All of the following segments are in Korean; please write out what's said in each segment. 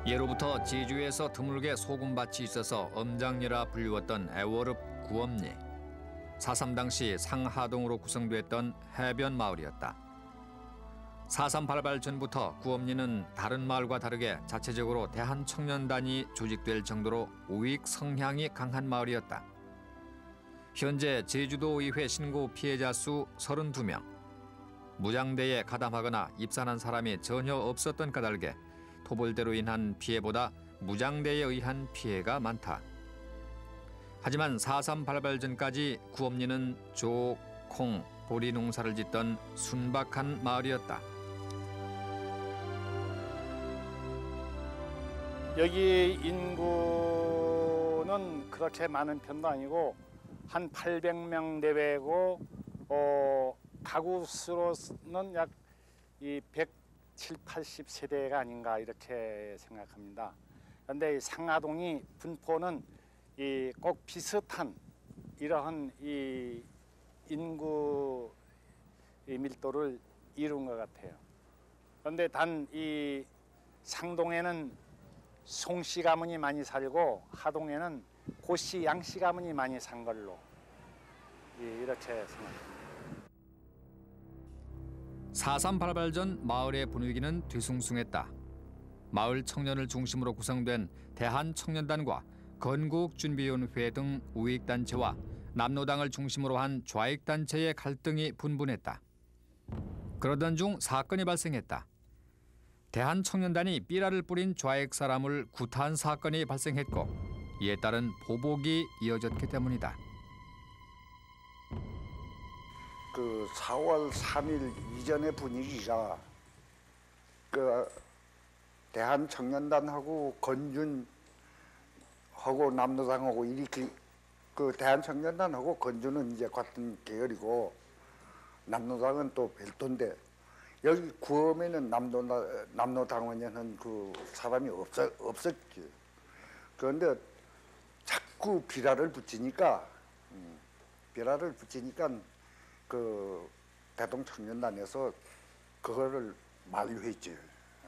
예로부터 제주에서 드물게 소금밭이 있어서 엄장리라 불리웠던 애월읍 구엄리. 4.3 당시 상하동으로 구성됐던 해변 마을이었다. 4.3 발발 전부터 구엄리는 다른 마을과 다르게 자체적으로 대한청년단이 조직될 정도로 우익 성향이 강한 마을이었다. 현재 제주도의회 신고 피해자 수 32명. 무장대에 가담하거나 입산한 사람이 전혀 없었던 까닭에 토벌대로 인한 피해보다 무장대에 의한 피해가 많다. 하지만 4.3 발발 전까지 구엄리는 조, 콩, 보리 농사를 짓던 순박한 마을이었다. 여기 인구는 그렇게 많은 편도 아니고 한 800명 내외고 가구 수로는 약 170, 80세대가 아닌가 이렇게 생각합니다. 그런데 이 상하동이 분포는 꼭 비슷한 이러한 이 인구 밀도를 이룬 것 같아요. 그런데 단 이 상동에는 송씨 가문이 많이 살고 하동에는 고씨, 양씨 가문이 많이 산 걸로 이렇게 생각합니다. 4.3 발발 전 마을의 분위기는 뒤숭숭했다. 마을 청년을 중심으로 구성된 대한청년단과 건국준비위원회 등 우익단체와 남로당을 중심으로 한 좌익단체의 갈등이 분분했다. 그러던 중 사건이 발생했다. 대한청년단이 삐라를 뿌린 좌익 사람을 구타한 사건이 발생했고 이에 따른 보복이 이어졌기 때문이다. 그 4월 3일 이전의 분위기가 그 대한청년단하고 건준하고 남로당하고 이렇게 그 대한청년단하고 건준은 이제 같은 계열이고 남로당은 또 별도인데 여기 구엄에는 남로당원에는 그 사람이 없었지. 그런데 자꾸 비라를 붙이니까 그 대동청년단에서 그거를 만류했지.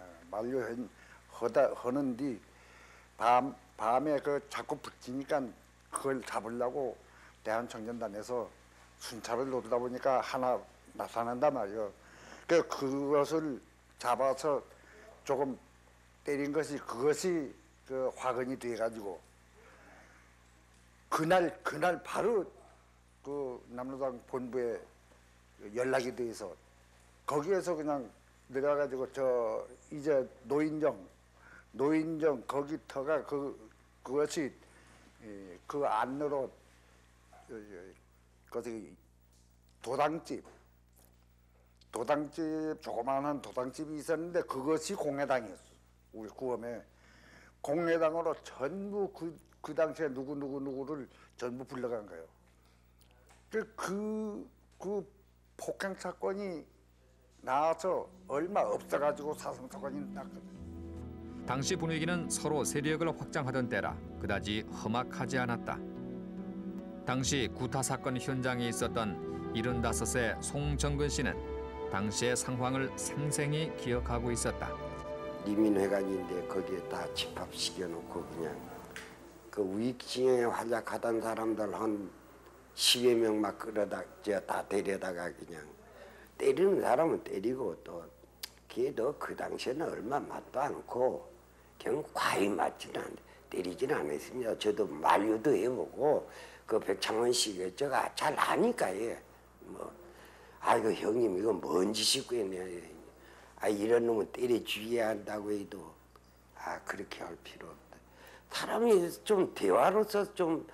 하는데 밤에 그 자꾸 붙이니까 그걸 잡으려고 대한청년단에서 순찰을 노리다 보니까 하나 나타난단 말이에요. 그것을 잡아서 조금 때린 것이 그것이 그 화근이 돼가지고 그날 바로 그 남로당 본부에 연락이 돼서 거기에서 그냥 내려가지고 저 이제 노인정 거기 터가 그것이 그 안으로 거기 조그마한 도당집이 있었는데 그것이 공회당이었어. 우리 구엄에 공회당으로 전부 그 당시에 누구를 전부 불러간 거예요. 그 폭행 사건이 나와서 얼마 없어가지고 사상 사건이 났거든. 당시 분위기는 서로 세력을 확장하던 때라 그다지 험악하지 않았다. 당시 구타 사건 현장에 있었던 75세 송정근 씨는 당시의 상황을 생생히 기억하고 있었다. 리민회관인데 거기에 다 집합시켜놓고 그냥 그 우익진영에 활약하던 사람들 한 10여 명 막 끌어다 다 데려다가 그냥 때리는 사람은 때리고 또 그게 그 당시에는 얼마 맞도 않고 그냥 과히 맞지는 않는데 때리지는 않았습니다. 저도 만류도 해보고 그 백창원 씨가 제가 잘 아니까 아이고 형님 이거 뭔 짓이고 했냐. 이런 놈은 때려 죽여야 한다고 해도 그렇게 할 필요 없다. 사람이 좀 대화로서 좀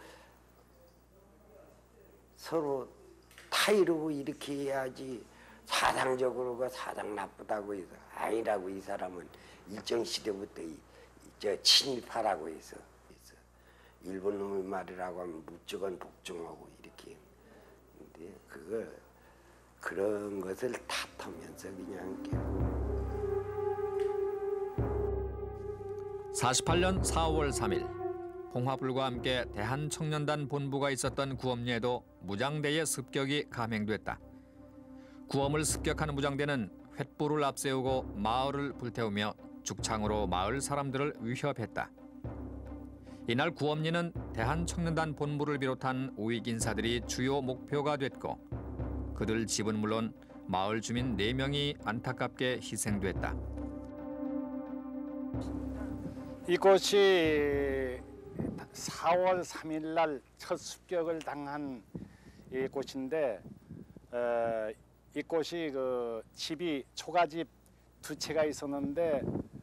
서로 타이르고 이렇게 해야지 사상적으로 사상 나쁘다고 해서 아니라고 이 사람은 일정 시대부터 친일파라고 해서 일본 놈의 말이라고 하면 무조건 복종하고 이렇게 근데 그런 것을 탓하면서 그냥 48년 4월 3일 봉화불과 함께 대한청년단 본부가 있었던 구엄리에도 무장대의 습격이 감행됐다. 구엄을 습격하는 무장대는 횃불을 앞세우고 마을을 불태우며 죽창으로 마을 사람들을 위협했다. 이날 구엄리는 대한청년단 본부를 비롯한 우익 인사들이 주요 목표가 됐고 그들 집은 물론 마을 주민 4명이 안타깝게 희생됐다. 이곳이 4월 3일 날 첫 습격을 당한 이곳인데 이곳이 그 집이 초가집 2채가 있었는데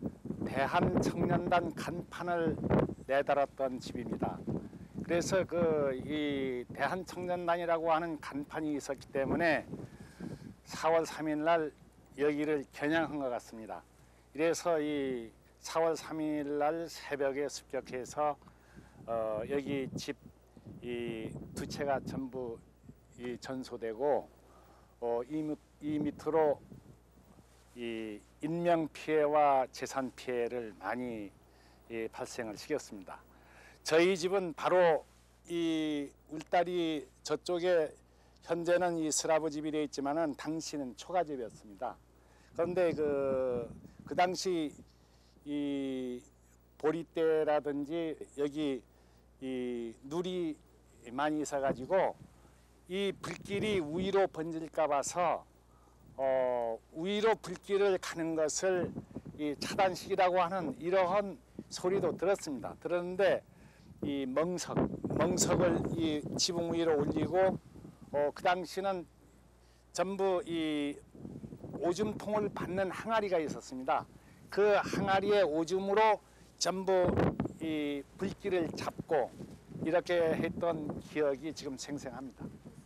대한청년단 간판을 내달았던 집입니다. 그래서 이 대한청년단이라고 하는 간판이 있었기 때문에 4월 3일 날 여기를 겨냥한 것 같습니다. 그래서 이 4월 3일 날 새벽에 습격해서 여기 집 이 2채가 전부 전소되고 이 밑으로 이 인명 피해와 재산 피해를 많이 발생을 시켰습니다. 저희 집은 바로 이 울다리 저쪽에 현재는 이 스라브 집이 되어 있지만은 당시는 초가집이었습니다. 그런데 그 당시 이 보리떼라든지 여기 이 누리 많이 있어가지고 이 불길이 위로 번질까 봐서 위로 불길을 가는 것을 이 차단식이라고 하는 이러한 소리도 들었습니다. 들었는데 이 멍석을 이 지붕 위로 올리고 그 당시는 전부 이 오줌통을 받는 항아리가 있었습니다. 그 항아리의 오줌으로 전부 이 불길을 잡고 이렇게 했던 기억이 지금 생생합니다.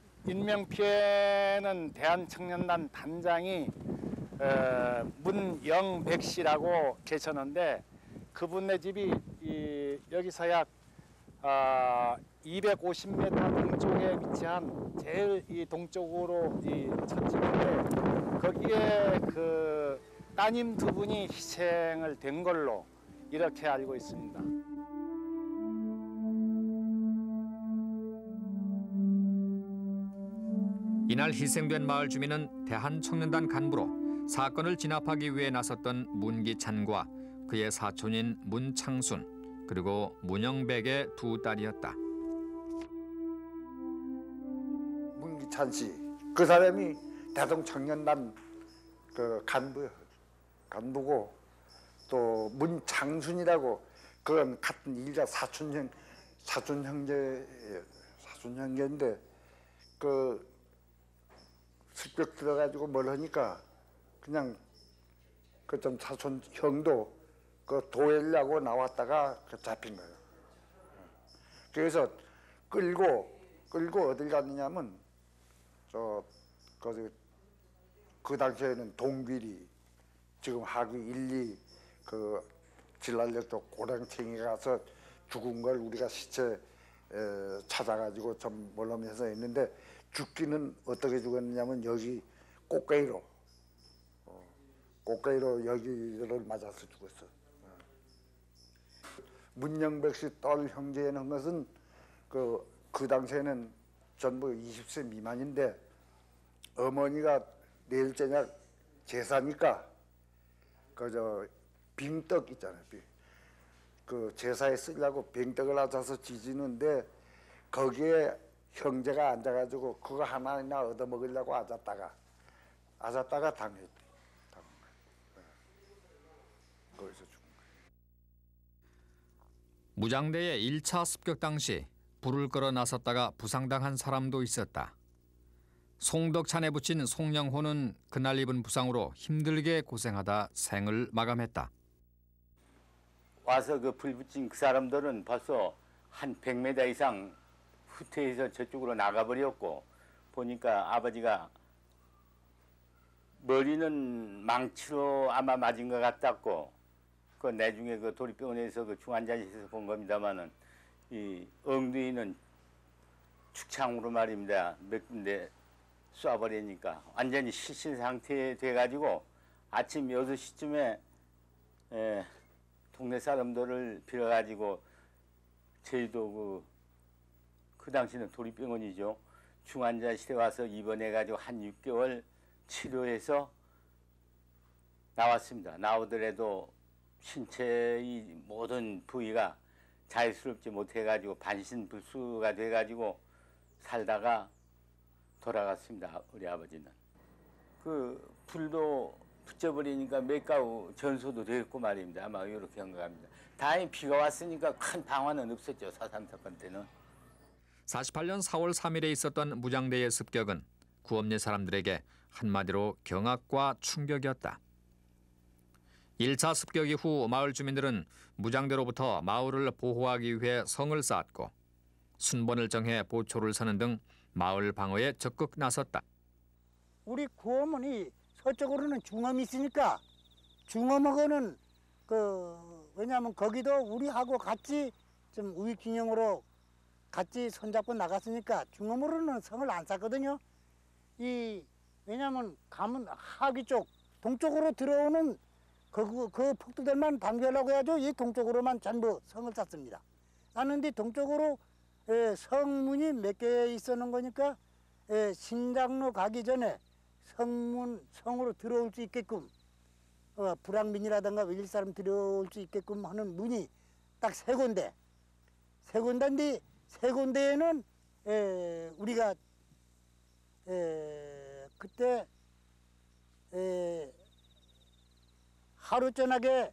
인명피해는 대한청년단 단장이 문영백 씨라고 계셨는데 그분의 집이 여기서 약 250m 동쪽에 위치한 제일 이 동쪽으로 첫 집인데 거기에 그 따님 2분이 희생을 된 걸로 이렇게 알고 있습니다. 이날 희생된 마을 주민은 대한청년단 간부로 사건을 진압하기 위해 나섰던 문기찬과 그의 사촌인 문창순 그리고 문영백의 2 딸이었다. 문기찬 씨, 그 사람이 대동청년단 그 간부고 또 문창순이라고 그건 같은 일가 사촌 형제인데 그 습격 들어가지고 뭘 하니까 그냥 그 좀 사촌 형도 그 도회려고 나왔다가 잡힌 거예요. 그래서 끌고 어딜 갔느냐면 그 당시에는 동비리 지금 하기 1, 2 그 진랄역도 고량청에 가서 죽은 걸 우리가 시체 찾아가지고 좀 몰라면서 했는데 죽기는 어떻게 죽었느냐면 여기 꽃게이로 여기를 맞아서 죽었어. 문영백 씨 딸 형제는 한 것은 그 당시에는 전부 20세 미만인데 어머니가 내일 저녁 제사니까 그저 빙떡 있잖아요. 그 제사에 쓰려고 빙떡을 하자서 지지는데 거기에 형제가 앉아가지고 그거 하나나 얻어먹으려고 앉았다가 당했대. 거기서 죽은 거예요. 무장대의 1차 습격 당시 불을 끌어 나섰다가 부상당한 사람도 있었다. 송덕찬에 붙인 송영호는 그날 입은 부상으로 힘들게 고생하다 생을 마감했다. 와서 그 불 붙인 그 사람들은 벌써 한 100m 이상 후퇴해서 저쪽으로 나가버렸고 보니까 아버지가 머리는 망치로 아마 맞은 것 같았고 그 나중에 그 도립병원에서 그 중환자실에서 본 겁니다만은 이 엉덩이는 축창으로 말입니다. 몇 군데 쏴버리니까 완전히 실신 상태 돼가지고 아침 6시쯤에 동네 사람들을 빌어가지고 저희도 그 당시는 도립병원이죠. 중환자실에 와서 입원해가지고 한 6개월 치료해서 나왔습니다. 나오더라도 신체의 모든 부위가 자유스럽지 못해가지고 반신불수가 돼가지고 살다가 돌아갔습니다. 우리 아버지는. 그 불도 붙여버리니까 맥가우 전소도 됐고 말입니다. 아마 이렇게 한 것 같습니다. 다행히 비가 왔으니까 큰 방화는 없었죠. 4.3 사건 때는. 48년 4월 3일에 있었던 무장대의 습격은 구엄리 사람들에게 한마디로 경악과 충격이었다. 1차 습격 이후 마을 주민들은 무장대로부터 마을을 보호하기 위해 성을 쌓았고 순번을 정해 보초를 서는 등 마을 방어에 적극 나섰다. 우리 구어머니 서쪽으로는 중엄이 있으니까 중엄하고는 왜냐하면 거기도 우리하고 같이 좀 우익진영으로 같이 손잡고 나갔으니까 중엄으로는 성을 안 쌓거든요. 왜냐하면 가면 하기 쪽 동쪽으로 들어오는 그 폭도들만 방지하려고 해야죠. 이 동쪽으로만 전부 성을 쌓습니다. 쌓는데 동쪽으로 성문이 몇 개 있었는 거니까 신장로 가기 전에 성으로 들어올 수 있게끔 불황민이라든가 외질 사람 들어올 수 있게끔 하는 문이 딱 세 군데. 세 군데인데 세 군데에는 우리가 그때 하루 저녁에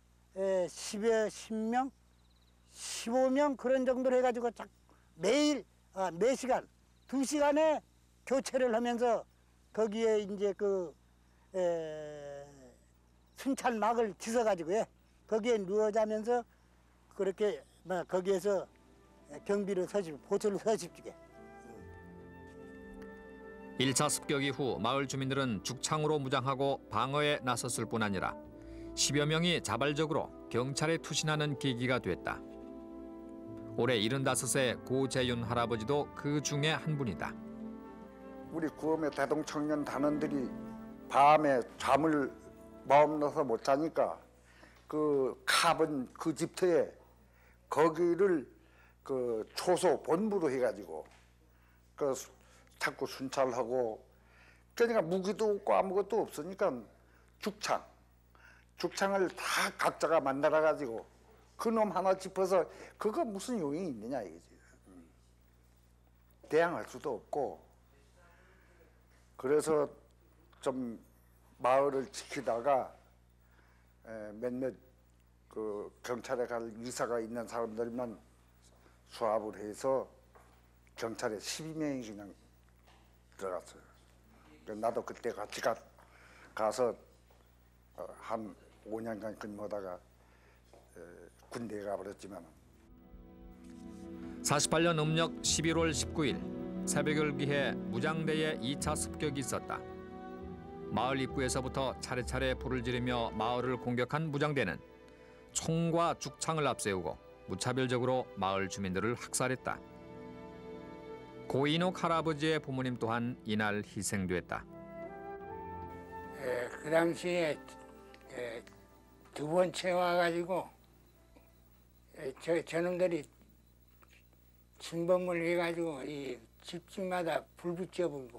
10명, 15명 그런 정도로 해가지고 매일 4시간, 2시간에 교체를 하면서 거기에 이제 순찰막을 지어가지고 거기에 누워 자면서 그렇게 거기에서 경비를 보초를 서집주게. 1차 습격 이후 마을 주민들은 죽창으로 무장하고 방어에 나섰을 뿐 아니라 10여 명이 자발적으로 경찰에 투신하는 계기가 됐다. 올해 75세 고재윤 할아버지도 그 중에 한 분이다. 우리 구엄의 대동청년 단원들이 밤에 잠을 마음 넣어서 못 자니까 그 카본 그 집터에 거기를 그 초소 본부로 해가지고 자꾸 순찰하고 그러니까 무기도 없고 아무것도 없으니까 죽창을 다 각자가 만들어 가지고 그놈 하나 짚어서 그거 무슨 용이 있느냐 이거지. 대항할 수도 없고 그래서 좀 마을을 지키다가 몇몇 그 경찰에 갈 의사가 있는 사람들만 수합을 해서 경찰에 12명이 그냥 들어갔어요. 나도 그때 같이 가서 한 5년간 근무하다가 군대에 가버렸지만 48년 음력 11월 19일 새벽을 기해 무장대의 2차 습격이 있었다. 마을 입구에서부터 차례차례 불을 지르며 마을을 공격한 무장대는 총과 죽창을 앞세우고 무차별적으로 마을 주민들을 학살했다. 고인옥 할아버지의 부모님 또한 이날 희생됐다. 그 당시에 두 번째 와가지고 저놈들이 침범을 해가지고 이 집집마다 불 붙여버리고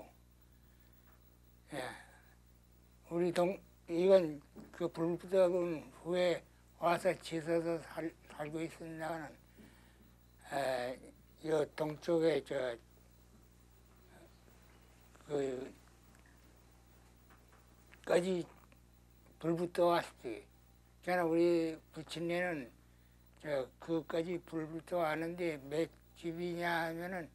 우리 이건 그 불 붙여본 후에 와서 지서서 살고 있습니다는 이 동쪽에 까지 불 붙어 왔지. 저는 우리 부친네는 그까지 불 붙어 왔는데 몇 집이냐 하면은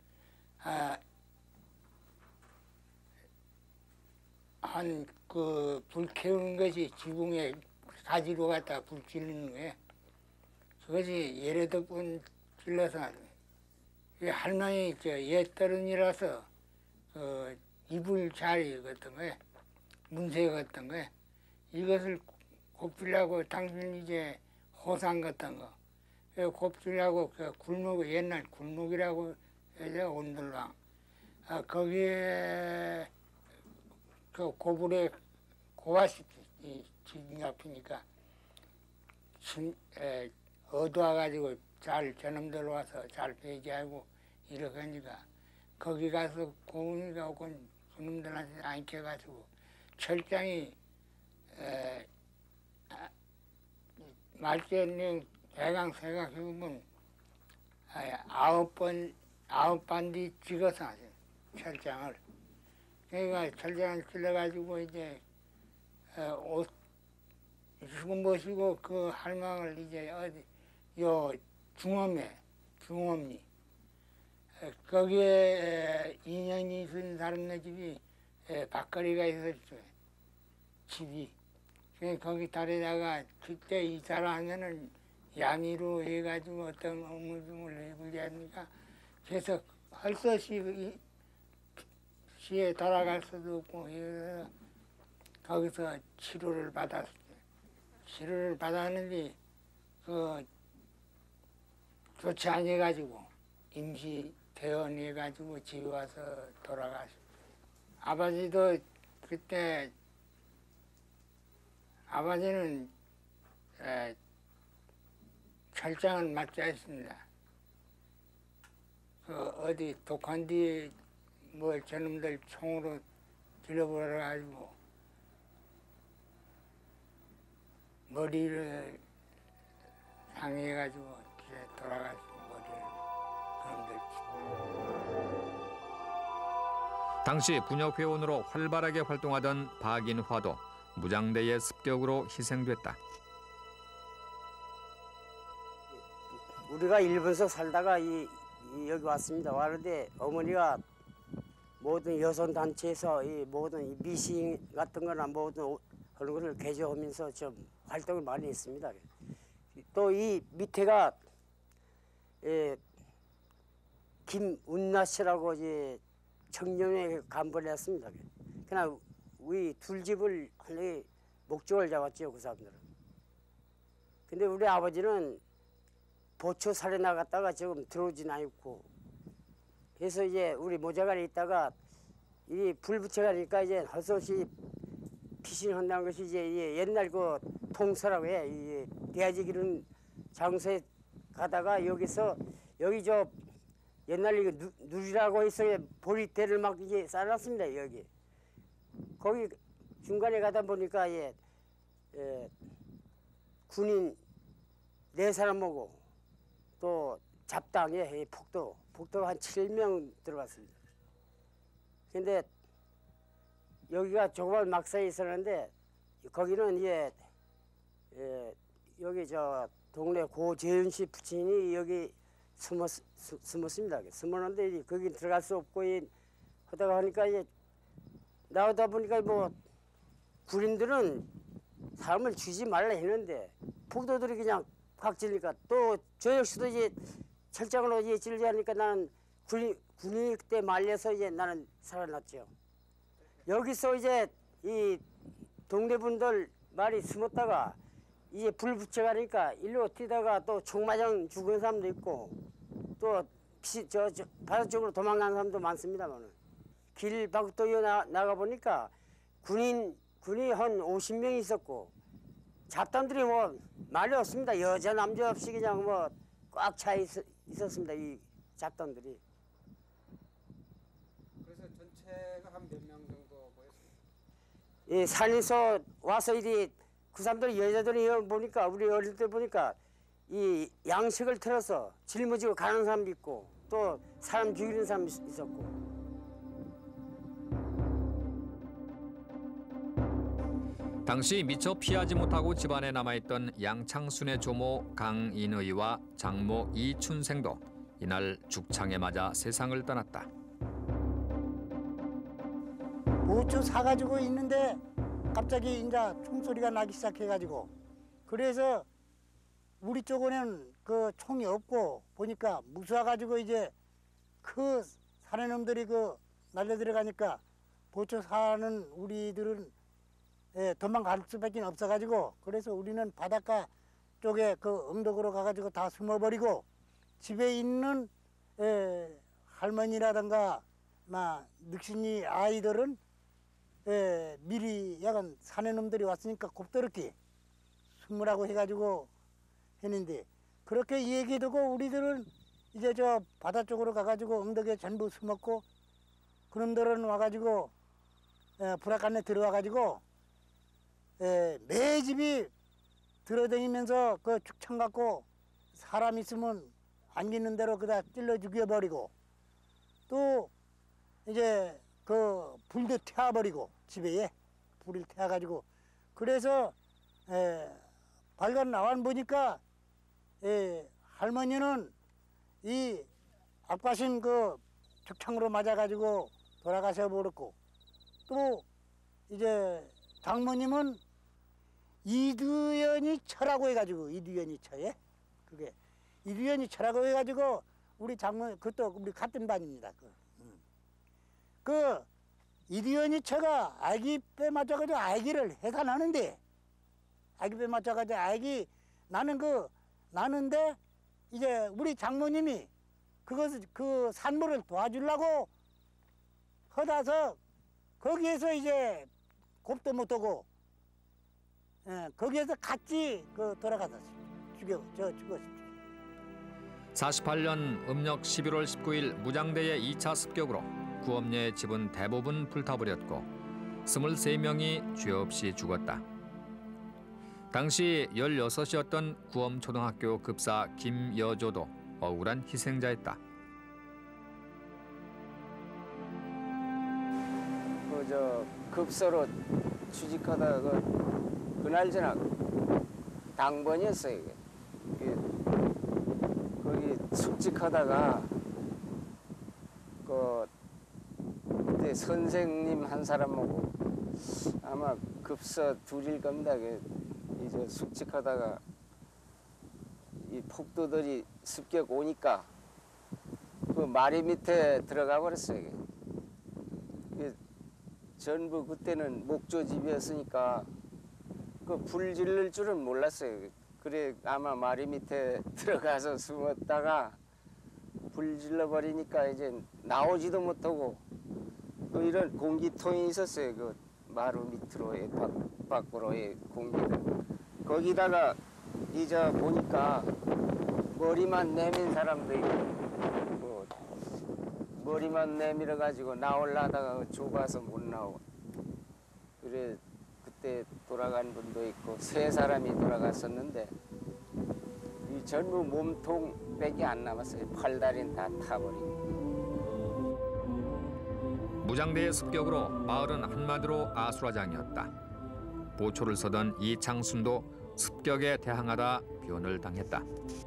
한 그 불 캐우는 것이 지붕에 가지로 갖다 불 지르는 거예요. 그것이 열여덟 번 질러서 할머니 옛떨은이라서 이불 자리 같은 거예요. 문세 같은 거예요. 이것을 곱주려고 당신 이제 호상 같은 거 곱주려고 굴목 옛날 굴목이라고 해서 온돌방 거기에 고불에 고아시 지붕 앞이니까 어두워가지고 잘 저놈들 와서 잘 배제하고 이렇게 하니까 거기 가서 고은이가 오고 그놈들한테 앉혀가지고 철장이 말년에 대강 생각해보면 9반디 찍어서 하죠. 철장을. 그러니까 철장을 찔러가지고 이제 옷 죽은 모시고 그 할망을 이제 어디 요 중엄리 거기에 인연이 있는 사람네 집이 밖거리가 있었죠. 집이. 거기 다리다가 그때 이사를 하면은 양의로 해가지고 어떤 업무를 해보지 않으니까 계속 할 수 없이 시에 돌아갈 수도 없고 그래서 거기서 치료를 받았어요. 치료를 받았는데 그 좋지 않아가지고 임시 퇴원해가지고 집에 와서 돌아갔어요. 아버지도 그때 아버지는 철장을 맞지 않습니다. 그 어디 독한 뒤에 뭐 저놈들 총으로 질러버려가지고 머리를 상해가지고 돌아갔어요. 머리를 그놈들. 당시 분역회원으로 활발하게 활동하던 박인화도 무장대의 습격으로 희생됐다. 우리가 일본서 살다가 여기 왔습니다. 왔는데 어머니가 모든 여성 단체에서 이 모든 미싱 같은 거나 모든 그런 거를 개조하면서 좀 활동을 많이 했습니다. 또 이 밑에가 김운나 씨라고 이제 청년회 간부를 했습니다. 그냥 우리 둘 집을 하나의 목적을 잡았죠, 그 사람들은. 근데 우리 아버지는 보초 살에 나갔다가 지금 들어오진 않고, 그래서 이제 우리 모자간에 있다가 이 불 붙여가니까 이제 헛소시 피신한다는 것이 이제 옛날 그 통서라고 해. 이 대야지 기른 장소에 가다가 여기서 여기 저 옛날 이거 누리라고 해서 보리대를 막 이제 쌓아놨습니다, 여기. 거기 중간에 가다 보니까 군인 4사람 오고 또 잡당에 폭도가 한 7명 들어갔습니다. 근데 여기가 조그만 막사에 있었는데 거기는 여기 저 동네 고재윤 씨 부친이 여기 숨었습니다. 숨었는데 거기 들어갈 수 없고 하다가 하니까 나오다 보니까 뭐 군인들은 사람을 주지 말라 했는데 폭도들이 그냥 확 찔리니까 또 저 역시도 이제 철장으로 이제 찔지 하니까 나는 군인이 그때 말려서 이제 나는 살아났죠. 여기서 이제 이 동네 분들 많이 숨었다가 이제 불 붙여가니까 일로 뛰다가 또 총맞아 죽은 사람도 있고 또 저 바다 쪽으로 도망가는 사람도 많습니다만은 길 밖으로 나가 보니까 군인이 한 50명이 있었고 잡담들이 뭐 말이 없습니다. 여자 남자 없이 그냥 뭐 꽉 차 있었습니다. 이 잡담들이. 그래서 전체가 한 몇 명 정도 보였습니다. 예, 산에서 와서 그 사람들 여자들이 보니까 우리 어릴 때 보니까 이 양식을 틀어서 짊어지고 가는 사람도 있고 또 사람 죽이는 사람도 있었고. 당시 미처 피하지 못하고 집안에 남아있던 양창순의 조모 강인의와 장모 이춘생도 이날 죽창에 맞아 세상을 떠났다. 보초 사가지고 있는데 갑자기 이제 총소리가 나기 시작해가지고 그래서 우리 쪽에는 그 총이 없고 보니까 무서워가지고 이제 그 사내놈들이 그 날려 들어가니까 보초 사는 우리들은 도망갈 수밖에 없어가지고 그래서 우리는 바닷가 쪽에 그 언덕으로 가가지고 다 숨어버리고 집에 있는 할머니라든가 늑신이 아이들은 미리 약간 사내놈들이 왔으니까 곱더럽게 숨으라고 해가지고 했는데 그렇게 얘기 듣고 우리들은 이제 저 바다 쪽으로 가가지고 언덕에 전부 숨었고 그놈들은 와가지고 불악간에 들어와가지고 매 집이 들어다니면서 그 죽창 갖고 사람 있으면 안기는 대로 그다 찔러 죽여버리고 또 이제 그 불도 태워버리고 집에 불을 태워가지고 그래서 발간 나와 보니까 할머니는 이 악바신 그 죽창으로 맞아가지고 돌아가셔 버렸고 또 이제 장모님은 이두연이 처라고 해가지고 이두연이 처에 그게 이두연이 처라고 해가지고 우리 장모 그것도 우리 같은 반입니다. 그 이두연이 처가 아기 배 맞춰가지고 아기를 해산하는데 아기 배 맞춰가지고 아기 나는데 이제 우리 장모님이 그것을 그 산모를 도와주려고 허다서 거기에서 이제 곱도 못하고 거기에서 같이 그 돌아가서 죽었습니다. 48년 음력 11월 19일 무장대의 2차 습격으로 구엄녀의 집은 대부분 불타버렸고 23명이 죄 없이 죽었다. 당시 16이었던 구엄초등학교 급사 김여조도 억울한 희생자였다. 저 급사로 취직하다가 그날저날 당번이었어요. 이게. 거기 숙직하다가 그때 선생님 한 사람하고 아마 급사 둘일 겁니다. 이제 숙직하다가 이 폭도들이 습격 오니까 그 마리 밑에 들어가 버렸어요. 전부 그때는 목조집이었으니까 그 불 지를 줄은 몰랐어요. 그래 아마 마리 밑에 들어가서 숨었다가 불 질러 버리니까 이제 나오지도 못하고 또 이런 공기통이 있었어요. 그 마루 밑으로의 밖으로의 공기를 거기다가 이제 보니까 머리만 내민 사람도 있고 머리만 내밀어 가지고 나오려다가 좁아서 못 나오고 그래 그때 돌아간 분도 있고 3사람이 돌아갔었는데 이 전부 몸통밖에 안 남았어요. 팔다리는 다 타버리고. 무장대의 습격으로 마을은 한마디로 아수라장이었다. 보초를 서던 이창순도 습격에 대항하다 변을 당했다.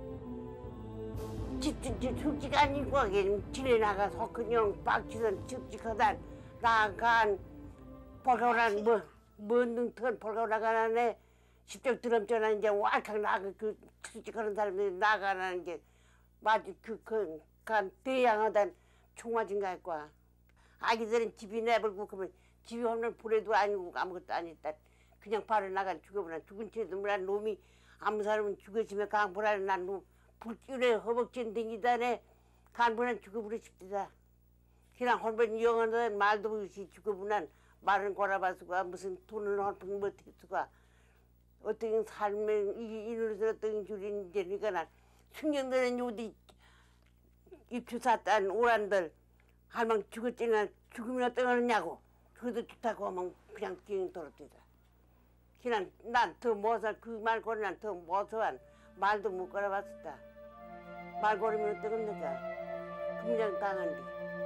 죽지가 아니고 길에 나가서 그냥 빡치던 죽직하다 나간 벌거란 먼 능턴 벌거 나가는데 10대 드럼전에 이제 왈칵 나가 그 죽직하는 사람들이 나가는 게 마치 간 대양하던 총맞은 거 거야. 아기들은 집이 내버리고 그러면 집이 없는 불에도 아니고 아무것도 아니다. 그냥 바로 나가 죽어버려. 죽은 채도 몰라 놈이 아무 사람은 죽었으면 강불안에 난 놈 불길에 허벅지 댕기다네 간불안 죽어버려 싶다. 그냥 한번 영어는 말도 없이 죽어보난 말은 골아봐서가 무슨 돈을 한푼 못했수가 어떤 삶의 이노릇을 어떤 줄인지 그러니까 난 승경들은 요디 입추사 딴 오란들 할망 죽었지나 죽으면 어떠냐고 그것도 좋다고 하면 그냥 띵 돌아뛰다. 그냥 난 더 못살 그 말고는 난 더 못한 말도 못 걸어봤었다. 말 걸으면 어떡합니까? 금장 당한디.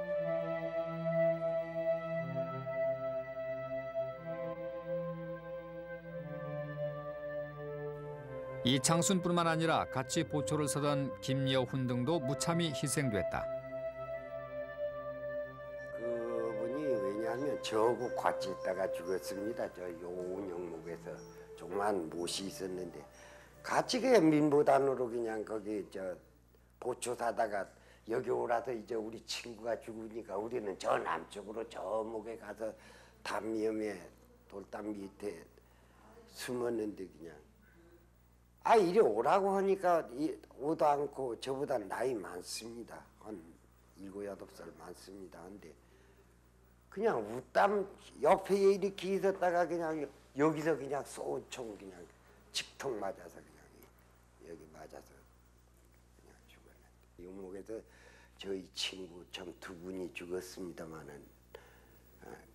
이창순뿐만 아니라 같이 보초를 서던 김여훈 등도 무참히 희생됐다. 그분이 왜냐하면 저하고 같이 있다가 죽었습니다. 저 용영목에서 조그만 못이 있었는데 같이 그냥 민보단으로 그냥 거기 저 보초 사다가 여기 오라서 이제 우리 친구가 죽으니까 우리는 저 남쪽으로 저 목에 가서 담위험에 돌담 밑에 숨었는데 그냥 이리 오라고 하니까 오도 않고 저보다 나이 많습니다. 한 7, 8살 많습니다. 근데 그냥 웃담 옆에 이렇게 있었다가 그냥 여기서 그냥 쏜 총 그냥 직통 맞아서 그냥 여기 맞아서 그냥 죽었는데 유목에서 저희 친구 참 2분이 죽었습니다마는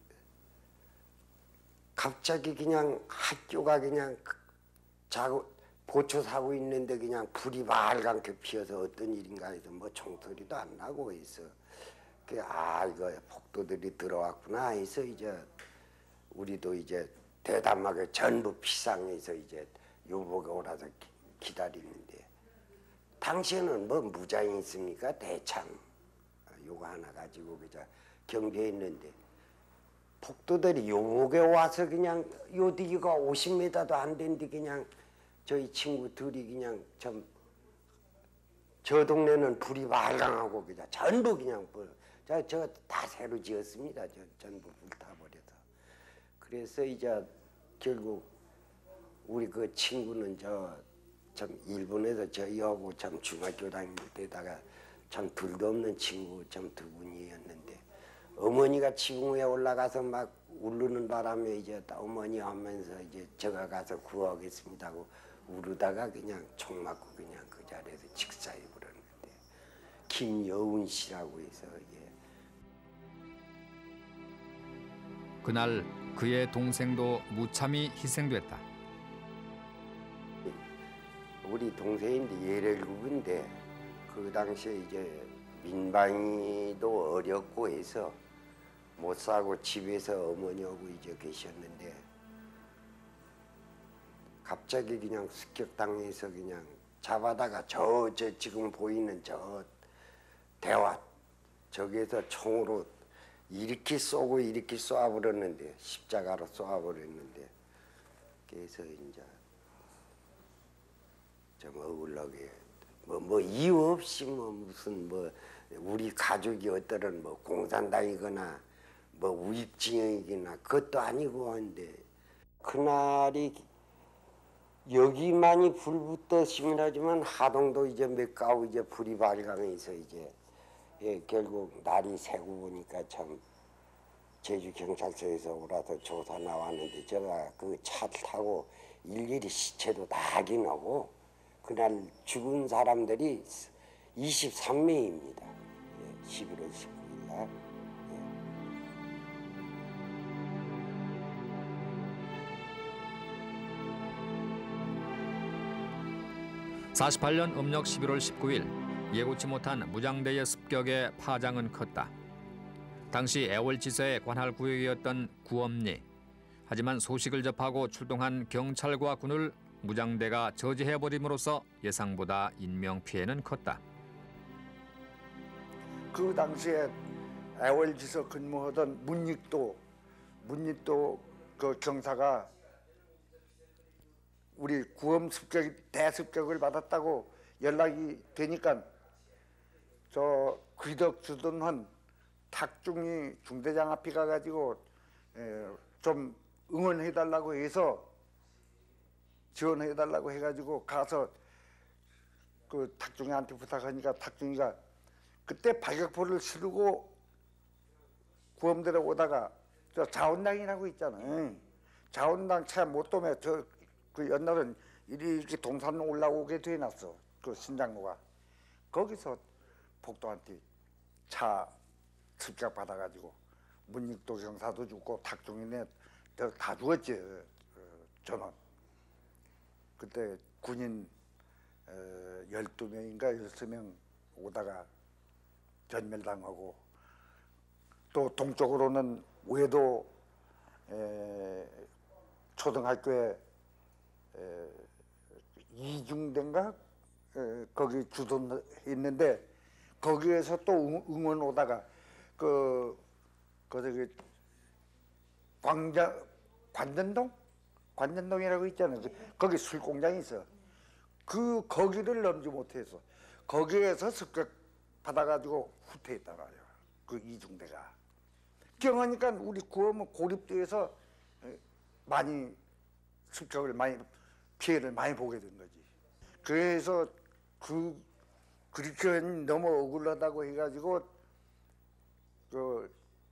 갑자기 그냥 학교가 그냥 보초 사고 있는데 그냥 불이 빨갛게 피어서 어떤 일인가 해서 뭐 총소리도 안 나고 해서 이거 폭도들이 들어왔구나 해서 이제 우리도 이제 대담하게 전부 피상해서 이제 요복에 오라서 기다리는데 당시에는 뭐 무장이 있습니까? 대창 요거 하나 가지고 그저 경계했는데 폭도들이 요복에 와서 그냥 요디기가 50m도 안 된데 그냥 저희 친구 둘이 그냥 저 동네는 불이 말강하고 그냥 전부 그냥 저 다 새로 지었습니다. 전부 불타버려서. 그래서 이제 결국 우리 그 친구는 참 일본에서 저희하고 참 중학교 다닐 때다가 참 둘도 없는 친구 참 두 분이었는데 어머니가 지붕 위에 올라가서 막 울르는 바람에 이제 어머니 하면서 이제 제가 가서 구하겠습니다 하고 울다가 그냥 총 맞고 그냥 그 자리에서 직사해 버렸는데 김여운 씨라고 해서 그날 그의 동생도 무참히 희생됐다. 우리 동생인데 17인데 그 당시에 이제 민방위도 어렵고 해서 못 사고 집에서 어머니하고 이제 계셨는데 갑자기 그냥 습격당해서 그냥 잡아다가 저 지금 보이는 저 대화 저기에서 총으로 이렇게 쏘고 이렇게 쏘아버렸는데 십자가로 쏘아버렸는데 그래서 이제 좀 억울하게 뭐 이유 없이 뭐 무슨 뭐 우리 가족이 어떠한 뭐 공산당이거나 뭐 우익진영이거나 그것도 아니고 한데 그날이 여기만이 불붙었으면 하지만 하동도 이제 몇 가구 이제 불이 발광해서 이제 결국 날이 새고 보니까 참 제주경찰서에서 오라서 조사 나왔는데 제가 그 차를 타고 일일이 시체도 다 확인하고 그날 죽은 사람들이 23명입니다. 11월 19일 날. 48년 음력 11월 19일 예고치 못한 무장대의 습격에 파장은 컸다. 당시 애월지사의 관할 구역이었던 구엄리. 하지만 소식을 접하고 출동한 경찰과 군을 무장대가 저지해버림으로써 예상보다 인명피해는 컸다. 그 당시에 애월지서 근무하던 문익도 그 경사가 우리 구엄 대습격을 받았다고 연락이 되니까 저 귀덕 주던 한 탁중이 중대장 앞에 가가지고 좀 응원해달라고 해서 지원해달라고 해가지고 가서 그 탁중이한테 부탁하니까 탁중이가 그때 박격포를 실고 구엄대로 오다가 저 자원당이라고 있잖아요. 자원당 차 못 도면 그 옛날은 이렇게 동산 올라오게 돼놨어. 그 신장로가 거기서 폭도한테 차 습격 받아가지고 문익도 경사도 죽고 탁중이네 다 죽었지. 저는 그때 군인 12명인가 13명 오다가 전멸당하고 또 동쪽으로는 외도 초등학교에 이중대인가 거기 주둔했는데 거기에서 또 응원 오다가 저기 관전동이라고 있잖아요. 거기 술 공장이 있어. 거기를 넘지 못해서 거기에서 습격 받아가지고 후퇴했단 말이야. 그 이중대가. 경하니까 우리 구엄은 고립도에서 많이 습격을 피해를 많이 보게 된 거지. 그래서 그렇게 너무 억울하다고 해가지고 그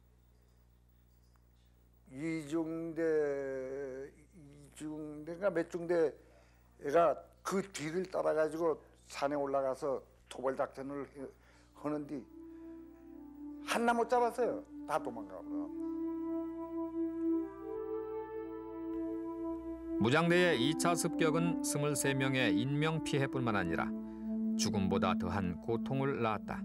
이중대가 몇 중대가 그 뒤를 따라가지고 산에 올라가서 토벌 작전을 하는데 하나 못 잡았어요. 다 도망가고. 무장대의 2차 습격은 23명의 인명피해뿐만 아니라 죽음보다 더한 고통을 낳았다.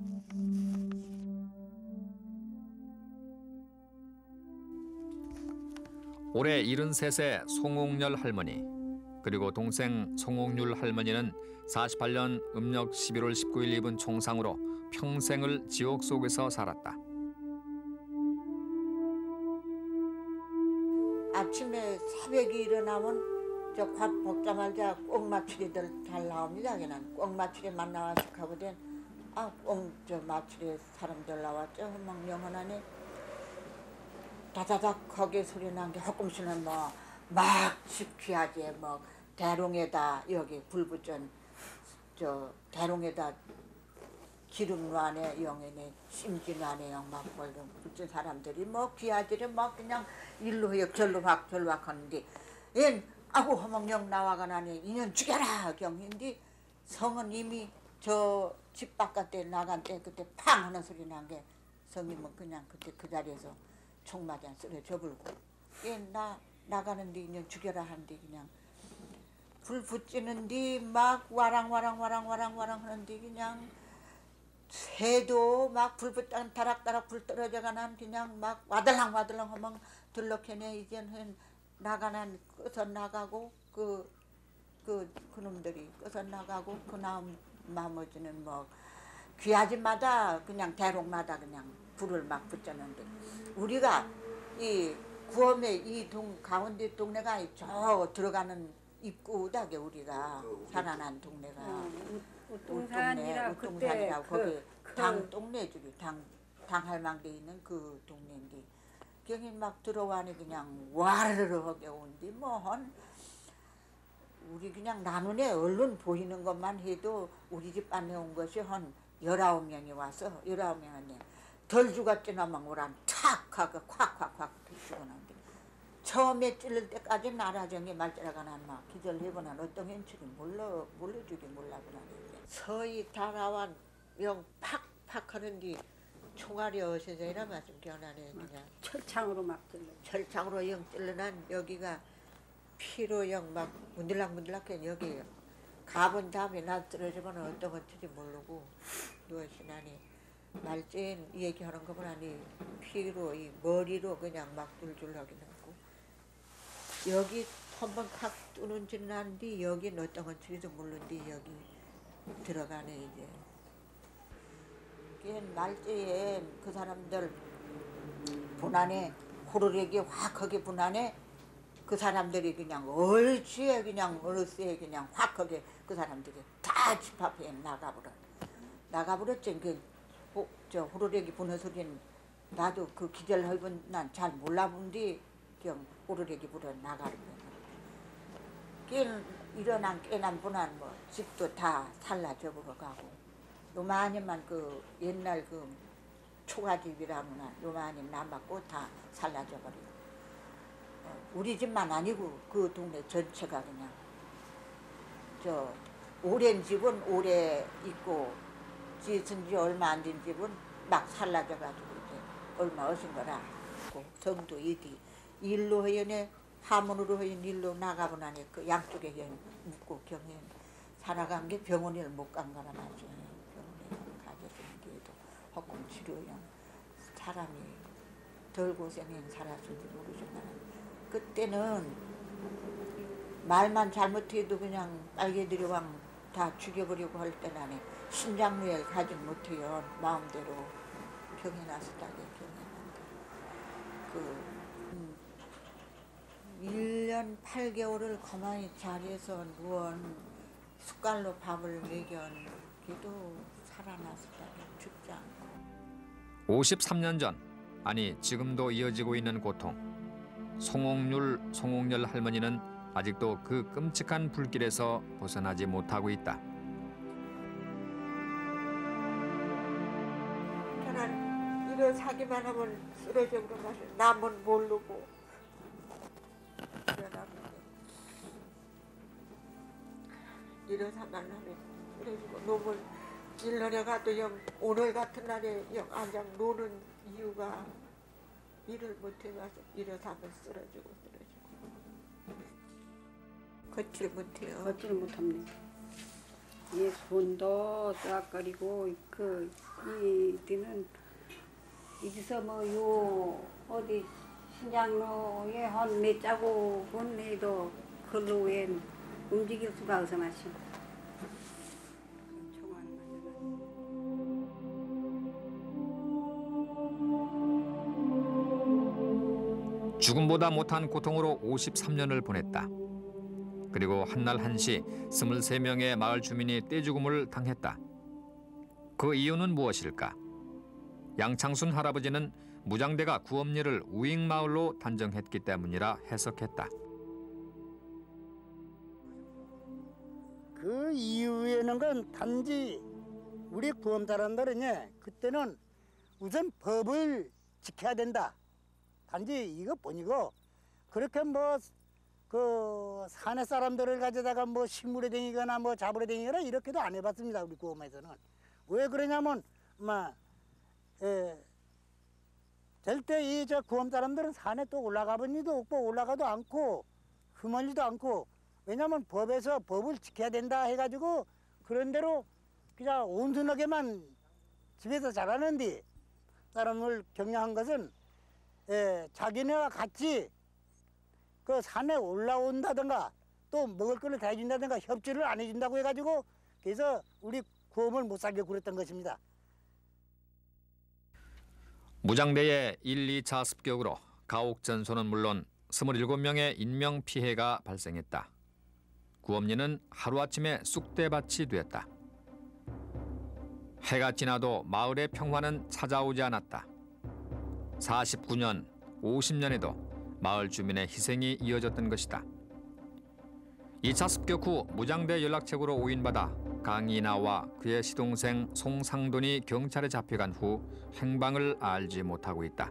올해 73세 송옥열 할머니 그리고 동생 송옥률 할머니는 48년 음력 11월 19일 입은 총상으로 평생을 지옥 속에서 살았다. 아침에 새벽에 일어나면 저 밥 먹자마자 꽁마추리들 잘 나옵니다. 그냥 꽁마추리만 나와서 가거든. 꽁저 마추리 사람들 나왔죠. 막 영원하니 다다닥 거기 소리 난 게 조금씩은 뭐 막 집귀하지 뭐 대롱에다 여기 불 붙은 저 대롱에다 기름 안에 영에네 심진 안에 영막 붙은 사람들이 뭐 귀하지를 뭐 그냥 일로 절로 확 하는데 얘 아구 허먹령 나와가나니 이년 죽여라 경인데 성은 이미 저 집 바깥에 나간 때 그때 팡 하는 소리 난 게 성님은 그냥 그때 그 자리에서 총 맞아 쓰러져 불고 얘 나가는데 이년 죽여라 한데 그냥 불 붙이는데 막 와랑 하는데 그냥 새도 막 불 붙다 다락다락 불 떨어져가는 그냥 막 와들랑 하면 들럭해내 이제는 나가는 끄서 나가고 그놈들이 끄서 나가고 그 나머지는 뭐 귀하지마다 그냥 대롱마다 그냥 불을 막 붙였는데 우리가 이 구엄의 이 가운데 동네가 저 들어가는 입구다게 우리가 살아난 동네가 우뚱산이라고 거기 당 동네 쪽이 당 할망대 있는 그 동네인데 거기 막 들어와니 그냥 와르르하게 온디 뭐한 우리 그냥 나눈에 얼른 보이는 것만 해도 우리 집 안에 온 것이 한 19명이 와서 19명이 덜 죽었지나 막 오란 탁 하고 콱 죽어나는데 처음에 찔릴 때까지 나라정에 말자라가 난막 기절해보나 어떤 현실이 몰라주기 몰라보나 서희 달아완 영 팍팍 하는데 총알이 어디서 이라 말씀 기억나네 그냥 철창으로 막 찔러 철창으로 영 찔러난 여기가 피로 영 막 문들락문들락해 여기 가본 다음에 나 떨어지면 어떤 건지 모르고 누워있으나니 말진 얘기하는 거 보라니 피로 이 머리로 그냥 막 줄줄하게 나고 여기 한번 칵 뚫는지는 않는데 여긴 어떤 건지도 모르는데 여기 들어가네 이제. 말지에 그 사람들 분안에 호루라기 확 하게 분안에 그 사람들이 그냥 얼지에 그냥 어느새 그냥 확 하게 그 사람들이 다 집 앞에 나가버렸지. 저 호루라기 부는 소리는 나도 그 기절해본 난 잘 몰라본디 그냥 호루라기 불어 나가는 거야. 일어난 깨난 분한 뭐 집도 다 살라져버려 가고 요만히만 그 옛날 그 초가집이라면 요만히 남았고 다 살라져버리고 우리 집만 아니고 그 동네 전체가 그냥 저 오랜 집은 오래 있고 지은 지 얼마 안 된 집은 막 살라져가지고 이제 얼마 어신 거라 성도 이디 일로 허연에 하문으로 허연 일로 나가보나니 그 양쪽에 허연 묻고 경연 살아간 게 병원을 못 간 거라 맞지. 병원에 가져준 게도 허공 치료용 사람이 덜 고생한 살았을지 모르지만 그때는 말만 잘못해도 그냥 빨개들이왕 다 죽여버리고 할 때는 안에 심장무에 가지 못해요. 마음대로 병이 났었다게 병이 났는데 1년 8개월을 가만히 자리에서 누운 숟갈로 밥을 먹연 걔도 살아났었다게 죽지 않고 53년 전 아니 지금도 이어지고 있는 고통 송옥열 할머니는 아직도 그 끔찍한 불길에서 벗어나지 못하고 있다. 저는 일어서기만 하면 쓰러져 그러면서 남은 모르고 일어서만 하면 쓰러지고 놈을 일러려 가도 영 오늘 같은 날에 영 안장 노는 이유가 일을 못해가서 일어서면 쓰러지고 걷질 못해요. 걷지를 못합니다. 이 손도 뜨악거리고 이들은 이디서 요 어디 신장로에 한 몇 자국은 해도 걸로 웬 움직일 수가 없어 마시. 죽음보다 못한 고통으로 53년을 보냈다. 그리고 한날 한시 23명의 마을 주민이 떼죽음을 당했다. 그 이유는 무엇일까? 양창순 할아버지는 무장대가 구엄리를 우익마을로 단정했기 때문이라 해석했다. 그 이유에는 건 단지 우리 구엄 사람들은 그때는 우선 법을 지켜야 된다. 단지 이것뿐이고 그렇게 그 산에 사람들을 가져다가 식물에 댕기거나 잡으러 댕기거나 이렇게도 안 해봤습니다. 우리 구엄에서는. 왜 그러냐면 절대 이 구엄 사람들은 산에 또 올라가 본 일도 없고 올라가도 않고 흠얼리도 않고 왜냐면 법에서 법을 지켜야 된다 해가지고 그런 대로 그냥 온순하게만 집에서 자라는데 사람을 격려한 것은 자기네와 같이 그 산에 올라온다든가 또 먹을 거를 다 해준다든가 협조를 안 해준다고 해가지고 그래서 우리 구엄을 못 살게 굴었던 것입니다. 무장대의 1, 2차 습격으로 가옥전소는 물론 27명의 인명피해가 발생했다. 구엄리는 하루아침에 쑥대밭이 되었다. 해가 지나도 마을의 평화는 찾아오지 않았다. 49년, 50년에도 마을 주민의 희생이 이어졌던 것이다. 2차 습격 후 무장대 연락책으로 오인받아 강인하와 그의 시동생 송상돈이 경찰에 잡혀간 후 행방을 알지 못하고 있다.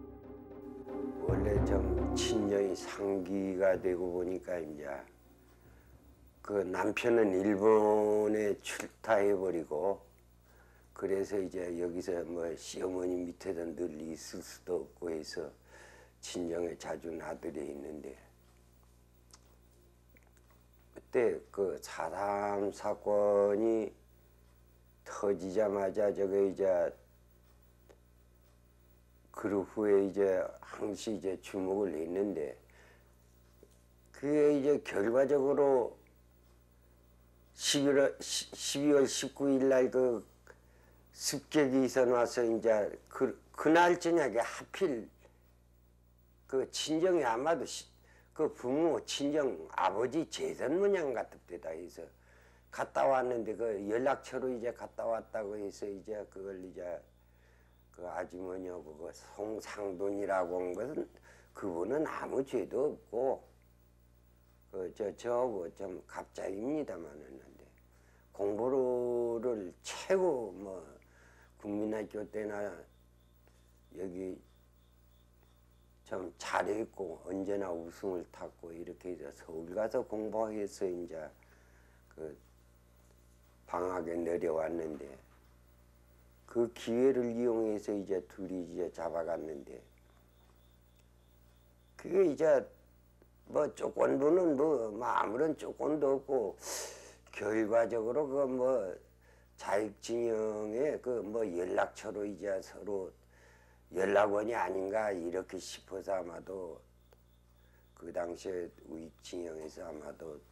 원래 좀 친정이 상기가 되고 보니까 이제 그 남편은 일본에 출타해버리고 그래서 이제 여기서 시어머니 밑에서 늘 있을 수도 없고 해서 친정에 자주 나들이 있는데 그때 그 사람 사건이 터지자마자 이제 그 후에 이제 항시 이제 주목을 했는데 그게 이제 결과적으로 12월 19일 날 그 습격이 있어나서 이제 그날 저녁에 하필 그 친정이 아마도 그 부모 친정 아버지 재산 문양 같은 데다 해서 갔다 왔는데 그 연락처로 이제 갔다 왔다고 해서 이제 그걸 이제 그 아주머니하고 그 송상돈이라고 한 것은 그분은 아무 죄도 없고 저하고 좀 갑자입니다만은 공부를 최고 국민학교 때나 여기 좀 잘했고 언제나 우승을 탔고 이렇게 해서 서울 가서 공부해서 이제 그 방학에 내려왔는데 그 기회를 이용해서 이제 둘이 이제 잡아갔는데 그게 이제 조건부는 아무런 조건도 없고 결과적으로 자익진영의 연락처로 이제 서로 연락원이 아닌가 이렇게 싶어서 아마도 그 당시에 우익진영에서 아마도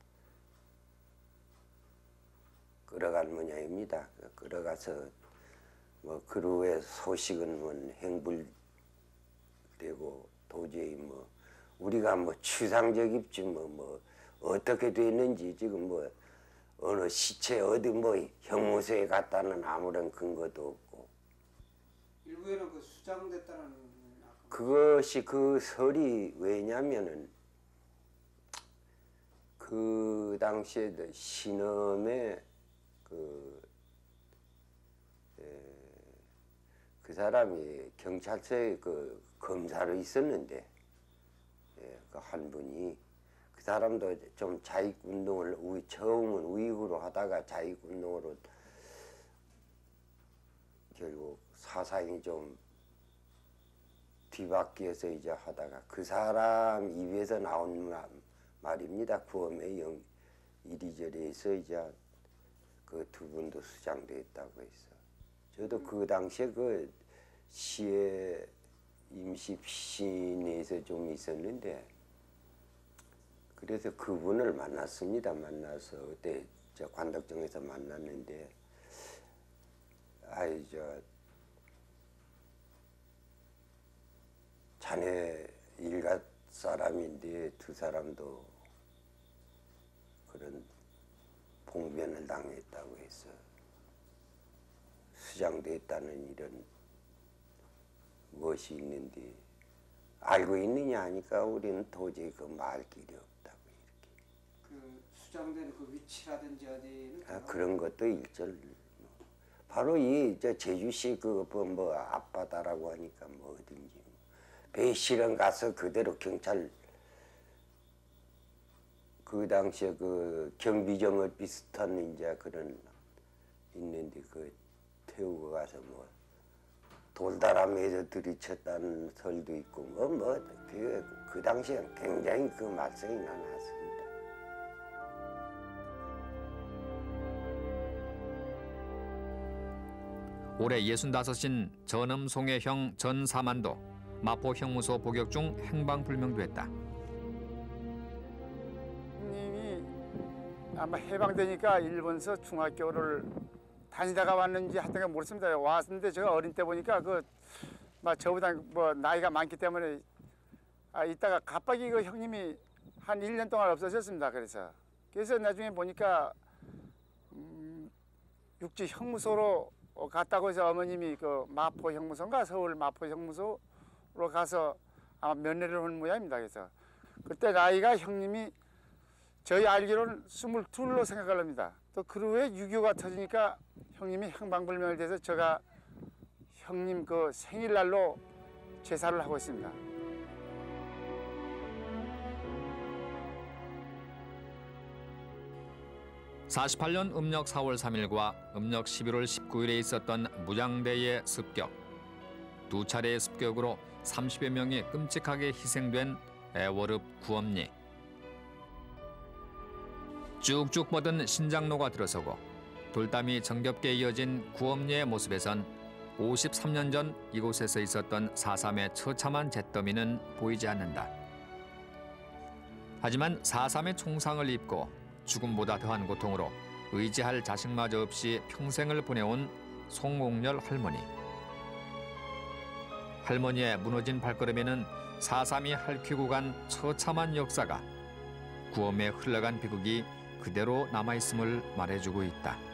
끌어간 모양입니다. 끌어가서 그 후에 소식은 행불되고 도저히 우리가 추상적입지 어떻게 됐는지 지금 어느 시체 어디 형무소에 갔다는 아무런 근거도 없고 일부에는 그 수장됐다는 그것이 그 설이 왜냐면은 그 당시에 신엄에 그 사람이 경찰서에 그 검사로 있었는데 그 한 분이 그 사람도 좀 자익운동을 처음은 우익으로 하다가 자익운동으로 결국 사상이 좀 뒤바뀌어서 이제 하다가 그 사람 입에서 나온 말입니다. 구엄에 이리저리 해서 이제 그 두 분도 수장됐다고 해서 저도 그 당시에 그 시에 임시시인에서 좀 있었는데 그래서 그분을 만났습니다. 만나서 그때 저 관덕정에서 만났는데 아이 저 자네 일가 사람인데 두 사람도 그런 봉변을 당했다고 해서 수장됐다는 이런 무엇이 있는데 알고 있느냐 하니까 우리는 도저히 그 말 길이 없다고 이렇게. 그 수장된 그 위치라든지 어디는 그런 것도 일절 바로 이 저 제주시 그 뭐 앞바다라고 하니까 뭐 어딘지 배실은 가서 그대로 경찰 그 당시에 그 경비정을 비슷한 이제 그런 있는데 그 태우고 가서 뭐 돌다람에서 들이쳤다는 설도 있고 그 당시에 굉장히 그 말썽이 나왔습니다. 올해 65인 전음송해형 전사만도 마포 형무소 복역 중 행방불명됐다. 형님이 아마 해방되니까 일본서 중학교를 다니다가 왔는지 하여튼 모르겠습니다. 왔는데 제가 어린 때 보니까 막 저보다 뭐 나이가 많기 때문에 이따가 갑자기 그 형님이 한 1년 동안 없어졌습니다. 그래서 나중에 보니까 육지 형무소로 갔다고 해서 어머님이 그 마포 형무소인가 서울 마포 형무소로 가서 아마 면회를 한 모양입니다. 그래서 그때 나이가 형님이 저희 알기로는 22로 생각을 합니다. 또 그 후에 6.25가 터지니까 형님이 행방불명이 돼서 제가 형님 그 생일날로 제사를 하고 있습니다. (48년) 음력 4월 3일과 음력 11월 19일에 있었던 무장대의 습격. 두 차례의 습격으로 30여 명이 끔찍하게 희생된 애월읍 구엄리. 쭉쭉 뻗은 신장로가 들어서고 돌담이 정겹게 이어진 구엄리의 모습에선 53년 전 이곳에서 있었던 4.3의 처참한 잿더미는 보이지 않는다. 하지만 4.3의 총상을 입고 죽음보다 더한 고통으로 의지할 자식마저 없이 평생을 보내온 송옥렬 할머니. 할머니의 무너진 발걸음에는 4.3이 핥히고 간 처참한 역사가 구엄에 흘러간 비극이 그대로 남아있음을 말해주고 있다.